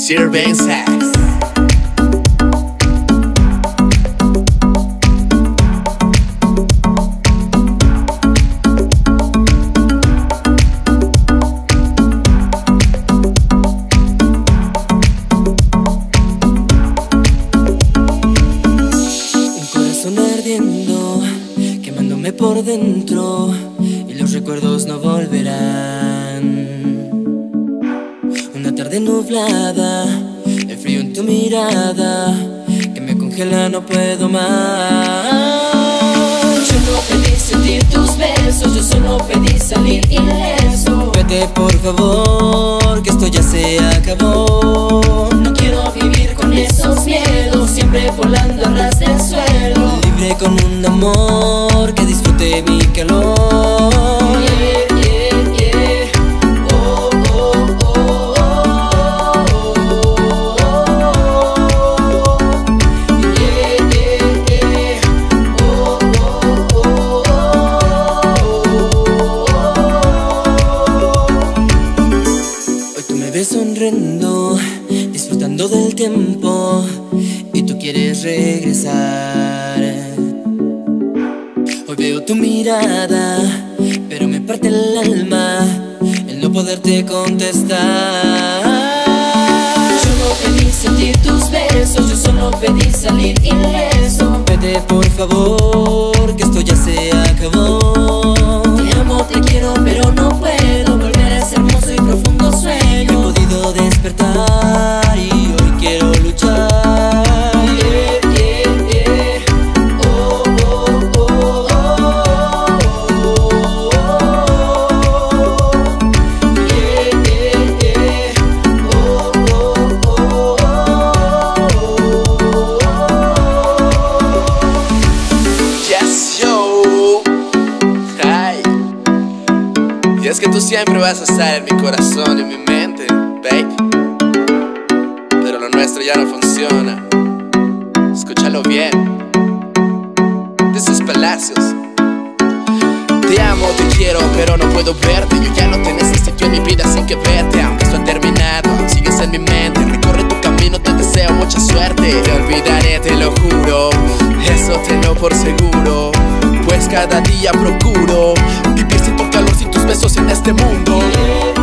Sir Ben Sax. Ardiendo, quemándome por dentro, y los recuerdos no volverán. Una tarde nublada, el frío en tu mirada, que me congela, no puedo más. Yo no pedí sentir tus besos, yo solo pedí salir ileso. Vete por favor, que esto ya se acabó. No quiero vivir con esos miedos, siempre volando a ras del suelo. Libre con un amor que disfrute mi calor. Yeah, yeah, yeah. Oh, oh, oh, oh, oh, oh. Yeah, yeah, yeah. Oh, oh, oh, oh. Hoy tú me ves sonriendo, disfrutando del tiempo, y tú quieres regresar. Hoy veo tu mirada, pero me parte el alma el no poderte contestar. Yo no pedí sentir tus besos, yo solo pedí salir ileso. Vete por favor, que esto ya se acabó. Te amo, te quiero, pero no puedo volver a ese hermoso y profundo No sueño. he podido despertar y hoy quiero luchar. Y es que tú siempre vas a estar en mi corazón y en mi mente, babe. Pero lo nuestro ya no funciona. Escúchalo bien. This is Palacios. Te amo, te quiero, pero no puedo verte. Yo ya no te necesito en mi vida sin que verte. Aunque esto ha terminado, sigues en mi mente. Recorre tu camino, te deseo mucha suerte. Te olvidaré, te lo juro. Eso tenlo por seguro. Pues cada día procuro vivir sin tu calor, sin tus besos en este mundo.